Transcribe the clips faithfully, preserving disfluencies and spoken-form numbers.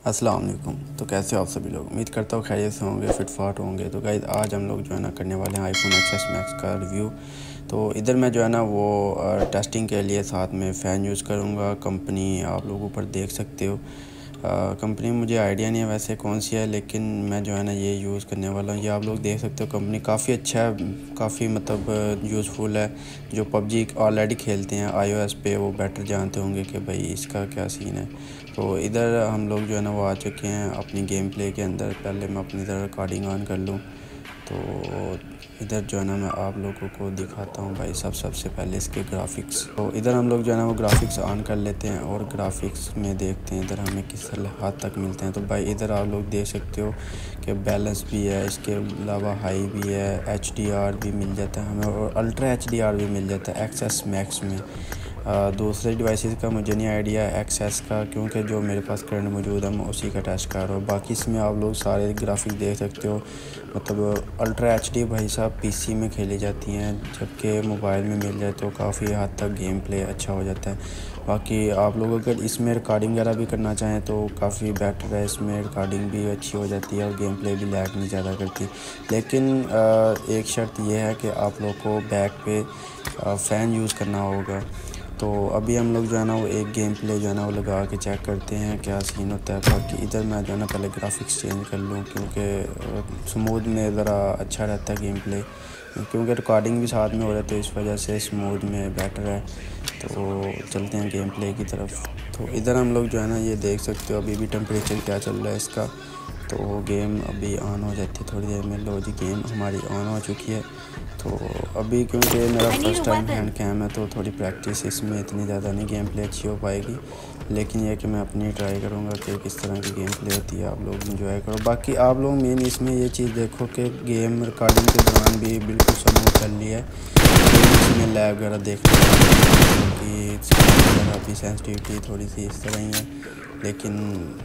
अस्सलाम वालेकुम। तो कैसे हो आप सभी लोग? उम्मीद करता हूँ खैरियत से होंगे, फिट फाट होंगे। तो गाइस आज हम लोग जो है ना करने वाले हैं आईफोन एक्स एस मैक्स का रिव्यू। तो इधर मैं जो है ना वो टेस्टिंग के लिए साथ में फ़ैन यूज़ करूँगा। कंपनी आप लोग ऊपर देख सकते हो। कंपनी मुझे आइडिया नहीं है वैसे कौन सी है, लेकिन मैं जो है ना ये यूज़ करने वाला हूँ। ये आप लोग देख सकते हो, कंपनी काफ़ी अच्छा है, काफ़ी मतलब यूज़फुल है। जो पबजी ऑलरेडी खेलते हैं आईओएस पे वो बेटर जानते होंगे कि भाई इसका क्या सीन है। तो इधर हम लोग जो है ना वो आ चुके हैं अपनी गेम प्ले के अंदर। पहले मैं अपनी इधर रिकॉर्डिंग ऑन कर लूँ। तो इधर जो है ना मैं आप लोगों को दिखाता हूँ भाई सब सबसे पहले इसके ग्राफिक्स। तो इधर हम लोग जो है ना वो ग्राफिक्स ऑन कर लेते हैं और ग्राफिक्स में देखते हैं इधर हमें किस हद तक मिलते हैं। तो भाई इधर आप लोग देख सकते हो कि बैलेंस भी है, इसके अलावा हाई भी है, एच डी आर भी मिल जाता है हमें और अल्ट्रा एच डी आर भी मिल जाता है एक्स एस मैक्स में। आ, दूसरे डिवाइसेस का मुझे नहीं आइडिया एक्स एस का, क्योंकि जो मेरे पास करंट मौजूद है मैं उसी का टेस्ट कर रहा हूँ। बाकी इसमें आप लोग सारे ग्राफिक्स देख सकते हो। मतलब अल्ट्रा एच डी भाई साहब पीसी में खेली जाती हैं, जबकि मोबाइल में मिल जाए तो काफ़ी हद तक गेम प्ले अच्छा हो जाता है। बाकी आप लोग अगर इसमें रिकॉर्डिंग वगैरह भी करना चाहें तो काफ़ी बेटर है, इसमें रिकॉर्डिंग भी अच्छी हो जाती है और गेम प्ले भी लैग नहीं ज़्यादा करती। लेकिन एक शर्त यह है कि आप लोग को बैक पे फ़ैन यूज़ करना होगा। तो अभी हम लोग जो है ना वो एक गेम प्ले जो है ना वो लगा के चेक करते हैं क्या सीन होता है। बाकी इधर मैं जो है ना पहले ग्राफिक्स चेंज कर लूँ, क्योंकि स्मूथ में ज़रा अच्छा रहता है गेम प्ले, क्योंकि रिकॉर्डिंग भी साथ में हो रहा है तो इस वजह से स्मूथ में बेटर है। तो चलते हैं गेम प्ले की तरफ। तो इधर हम लोग जो है ना ये देख सकते हो अभी भी टेम्परेचर क्या चल रहा है इसका। तो गेम अभी ऑन हो जाती है थोड़ी देर में। लो जी गेम हमारी ऑन हो चुकी है। तो अभी क्योंकि मेरा फर्स्ट टाइम हैंड कैम है तो थोड़ी प्रैक्टिस इसमें इतनी ज़्यादा नहीं गेम प्ले अच्छी हो पाएगी, लेकिन यह कि मैं अपनी ट्राई करूँगा कि किस तरह की गेम प्ले होती है, आप लोग इंजॉय करो। बाकी आप लोग मेन इसमें ये चीज़ देखो कि गेम रिकॉर्डिंग के दौरान भी बिल्कुल स्मूथ चल रही है। इसमें लैग वगैरह देखते हैं कि वगैरह भी सेंसिटिविटी थोड़ी सी इस तरह ही है, लेकिन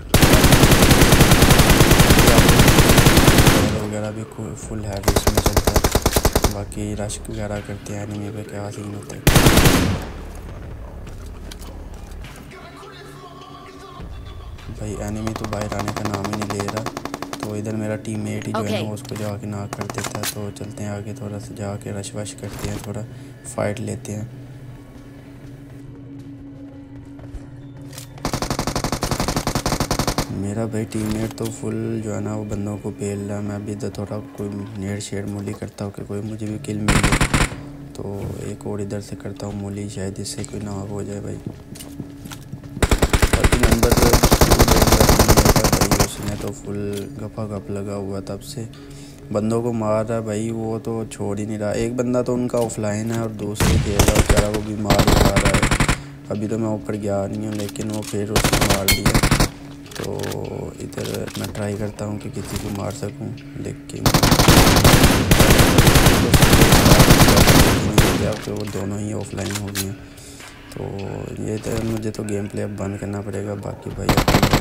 वगैरह भी फुल हैवी इसमें चलता है। बाकी रश वगैरह करते हैं एनिमी पे क्या सीन होता है। भाई एनिमी तो बाहर आने का नाम ही नहीं ले रहा। तो इधर मेरा टीममेट ही जो okay. है ना उसको जाके नाक कर देता है। तो चलते हैं आगे, थोड़ा सा जाके रश वश करते हैं, थोड़ा फाइट लेते हैं। मेरा भाई टीममेट तो फुल जो है ना वो बंदों को पेल रहा है। मैं भी इधर थोड़ा कोई नेड़ शेड़ मूली करता हूँ कि कोई मुझे भी किल मिल जाए। तो एक और इधर से करता हूँ मूली, शायद इससे कोई नाक हो जाए भाई। बाकी नंबर तो भाई उसने तो फुल गपा गप लगा हुआ तब से बंदों को मार रहा है भाई, वो तो छोड़ ही नहीं रहा। एक बंदा तो उनका ऑफलाइन है और दूसरे खेल रहा बेचारा, वो भी मार खा रहा है। अभी तो मैं ऊपर गया नहीं हूँ, लेकिन वो फिर उसने मार दिया। तो इधर मैं ट्राई करता हूँ कि किसी को मार सकूँ, लेकिन तो वो दोनों ही ऑफलाइन हो गए हैं। तो ये तो मुझे तो गेम प्ले अब बंद करना पड़ेगा। बाकी भाई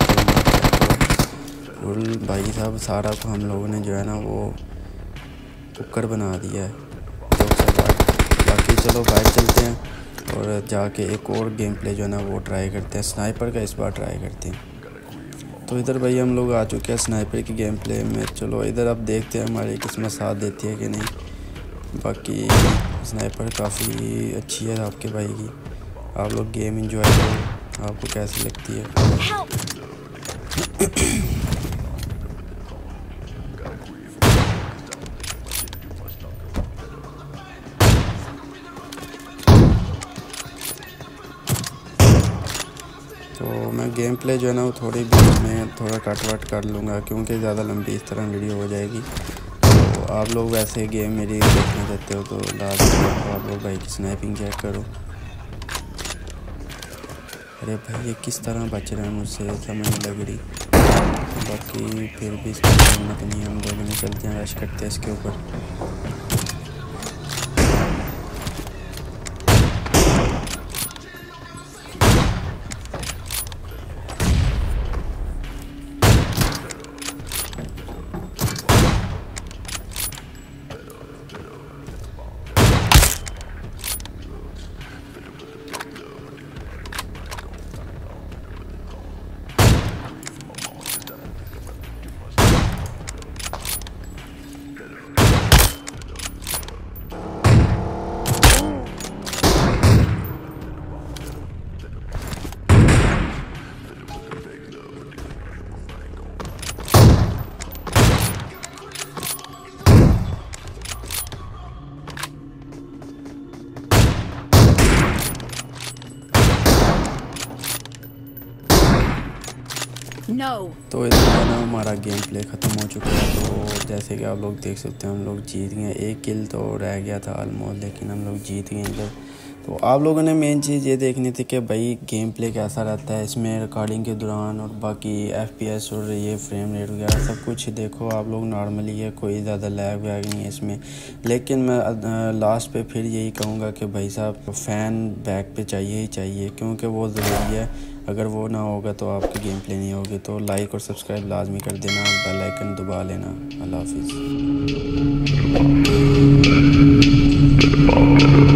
फुल भाई साहब सारा को हम लोगों ने जो है ना वो कुकर बना दिया है। तो बाकी चलो बाहर चलते हैं और जाके एक और गेम प्ले जो है ना वो ट्राई करते हैं। स्नाइपर का इस बार ट्राई करते हैं। तो इधर भाई हम लोग आ चुके हैं स्नाइपर की गेम प्ले में। चलो इधर अब देखते हैं हमारी किस्मत साथ देती है कि नहीं। बाकी स्नाइपर काफ़ी अच्छी है आपके भाई की। आप लोग गेम एंजॉय करो, आपको कैसी लगती है। तो मैं गेम प्ले जो है ना वो थोड़ी बीच में थोड़ा कट वट कर लूँगा, क्योंकि ज़्यादा लंबी इस तरह वीडियो हो जाएगी। तो आप लोग वैसे गेम मेरी देखना चाहते हो तो लास्ट में आप लोग भाई की स्नैपिंग चेक करो। अरे भाई ये किस तरह बच रहा है मुझसे समझ नहीं लग रही। बाकी फिर भी इसकी हिम्मत नहीं, हम लोगों ने चलते हैं रश करते हैं इसके ऊपर। No. तो इसमें ना हमारा गेम प्ले ख़त्म हो चुका है। तो जैसे कि आप लोग देख सकते हैं हम लोग जीत गए। एक किल तो रह गया था ऑलमोस्ट, लेकिन हम लोग जीत गए इधर। तो आप लोगों ने मेन चीज़ ये देखनी थी कि भाई गेम प्ले कैसा रहता है इसमें रिकॉर्डिंग के दौरान, और बाकी एफपीएस और ये फ्रेम रेट वगैरह सब कुछ देखो आप लोग नॉर्मली है, कोई ज़्यादा लैग वैग नहीं है इसमें। लेकिन मैं लास्ट पे फिर यही कहूँगा कि भाई साहब फ़ैन बैक पे चाहिए ही चाहिए, क्योंकि वो ज़रूरी है। अगर वो ना होगा तो आपकी गेम प्ले नहीं होगी। तो लाइक और सब्सक्राइब लाजमी कर देना, बेल आइकन दबा लेना। अल्लाह हाफिज़।